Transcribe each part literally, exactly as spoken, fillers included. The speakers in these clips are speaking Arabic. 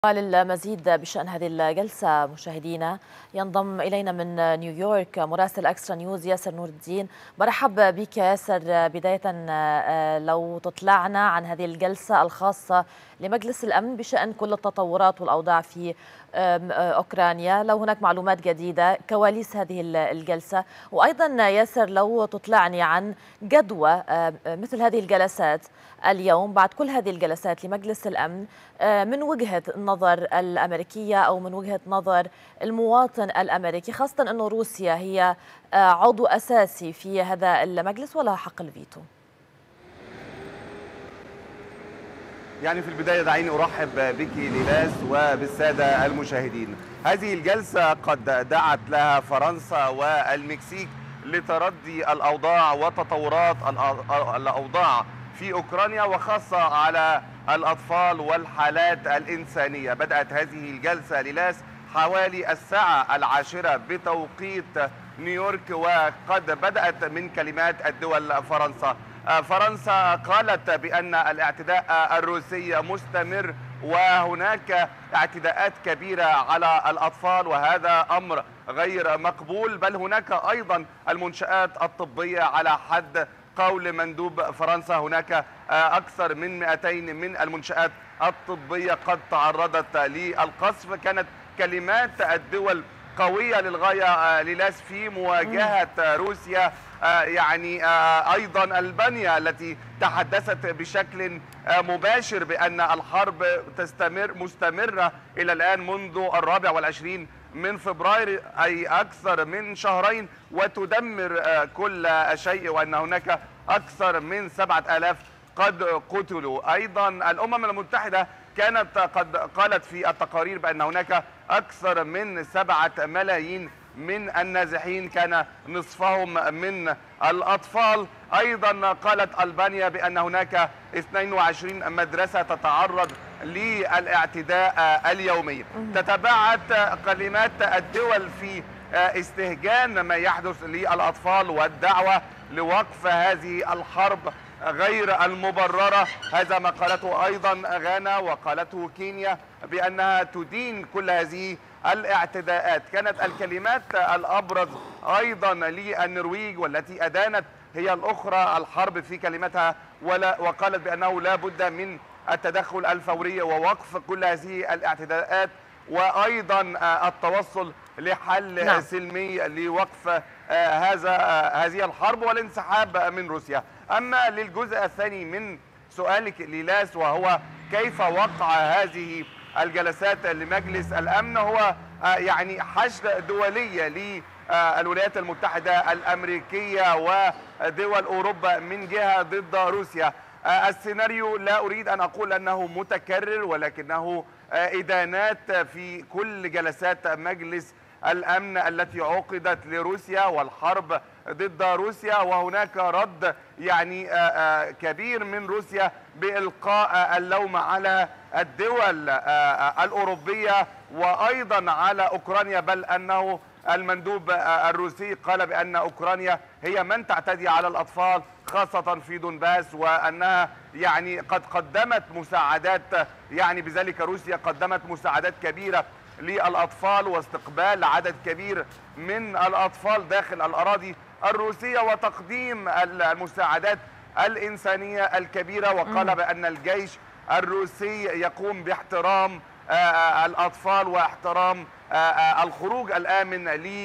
للمزيد بشأن هذه الجلسة مشاهدينا ينضم إلينا من نيويورك مراسل أكسترا نيوز ياسر نور الدين. برحب بك ياسر. بداية لو تطلعنا عن هذه الجلسة الخاصة لمجلس الأمن بشأن كل التطورات والأوضاع في أوكرانيا، لو هناك معلومات جديدة كواليس هذه الجلسة، وأيضا ياسر لو تطلعني عن جدوى مثل هذه الجلسات اليوم بعد كل هذه الجلسات لمجلس الأمن من وجهة النظر الأمريكية أو من وجهة نظر المواطن الأمريكي، خاصة أن روسيا هي عضو أساسي في هذا المجلس ولها حق الفيتو. يعني في البداية دعيني أرحب بك ليلاس وبالسادة المشاهدين. هذه الجلسة قد دعت لها فرنسا والمكسيك لتردي الأوضاع وتطورات الأوضاع في أوكرانيا، وخاصة على الأطفال والحالات الإنسانية. بدأت هذه الجلسة ليلاس حوالي الساعة العاشرة بتوقيت نيويورك، وقد بدأت من كلمات الدول فرنسا. فرنسا قالت بأن الاعتداء الروسي مستمر وهناك اعتداءات كبيرة على الأطفال، وهذا أمر غير مقبول، بل هناك أيضا المنشآت الطبية. على حد قول مندوب فرنسا هناك أكثر من مئتين من المنشآت الطبية قد تعرضت للقصف. كانت كلمات الدول قوية للغاية ليلاس في مواجهة روسيا. يعني أيضا ألبانيا التي تحدثت بشكل مباشر بأن الحرب تستمر مستمرة إلى الآن منذ الرابع والعشرين من فبراير، أي أكثر من شهرين، وتدمر كل شيء، وأن هناك أكثر من سبعة آلاف قد قتلوا. أيضا الأمم المتحدة كانت قد قالت في التقارير بأن هناك أكثر من سبعة ملايين من النازحين، كان نصفهم من الأطفال. أيضا قالت ألبانيا بأن هناك اثنين وعشرين مدرسة تتعرض للاعتداء اليومي. تتبعت كلمات الدول في استهجان ما يحدث للأطفال والدعوة لوقف هذه الحرب غير المبررة. هذا ما قالته أيضا غانا وقالته كينيا بأنها تدين كل هذه الاعتداءات. كانت الكلمات الأبرز أيضا للنرويج والتي أدانت هي الأخرى الحرب في كلمتها، وقالت بأنه لا بد من التدخل الفوري ووقف كل هذه الاعتداءات، وأيضا التوصل لحل نعم. سلمي لوقف هذا هذه الحرب والانسحاب من روسيا. أما للجزء الثاني من سؤالك ليلاس، وهو كيف وقع هذه الجلسات لمجلس الأمن، هو يعني حشد دولية للولايات المتحدة الأمريكية ودول أوروبا من جهة ضد روسيا. السيناريو لا أريد أن أقول أنه متكرر، ولكنه إدانات في كل جلسات مجلس الأمن التي عقدت لروسيا والحرب ضد روسيا، وهناك رد يعني كبير من روسيا بإلقاء اللوم على الدول الأوروبية وأيضا على أوكرانيا، بل أنه المندوب الروسي قال بأن أوكرانيا هي من تعتدي على الأطفال خاصة في دونباس، وأنها يعني قد قدمت مساعدات، يعني بذلك روسيا قدمت مساعدات كبيرة للأطفال واستقبال عدد كبير من الأطفال داخل الأراضي الروسية وتقديم المساعدات الإنسانية الكبيرة. وقال بأن الجيش الروسي يقوم باحترام الأطفال واحترام الخروج الآمن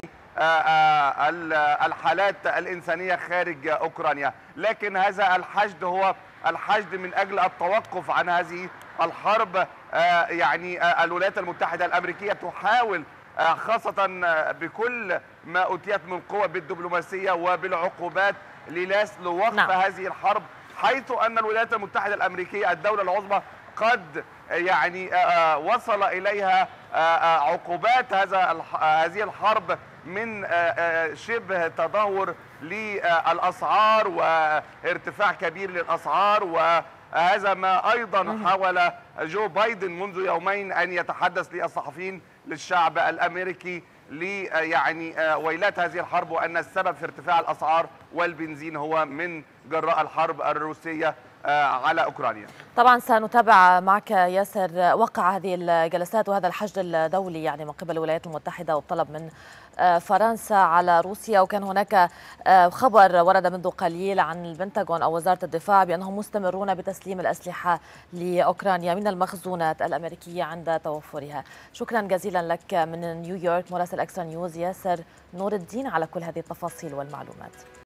للحالات الإنسانية خارج أوكرانيا. لكن هذا الحشد هو الحشد من أجل التوقف عن هذه الحرب. يعني الولايات المتحدة الأمريكية تحاول خاصة بكل ما أوتيت من قوة بالدبلوماسية وبالعقوبات ليلاس لوقف نعم. هذه الحرب، حيث أن الولايات المتحدة الأمريكية الدولة العظمى قد يعني وصل إليها عقوبات هذا هذه الحرب من شبه تدهور للأسعار وارتفاع كبير للأسعار. وهذا ما أيضا حاول جو بايدن منذ يومين أن يتحدث للصحفيين للشعب الأمريكي لي يعني ويلات هذه الحرب، وأن السبب في ارتفاع الأسعار والبنزين هو من جراء الحرب الروسية على أوكرانيا. طبعا سنتابع معك ياسر وقع هذه الجلسات وهذا الحشد الدولي يعني من قبل الولايات المتحدة والطلب من فرنسا على روسيا، وكان هناك خبر ورد منذ قليل عن البنتاغون أو وزارة الدفاع بأنهم مستمرون بتسليم الأسلحة لأوكرانيا من المخزونات الأمريكية عند توفرها. شكرا جزيلا لك من نيويورك مراسل أكسترا نيوز ياسر نور الدين على كل هذه التفاصيل والمعلومات.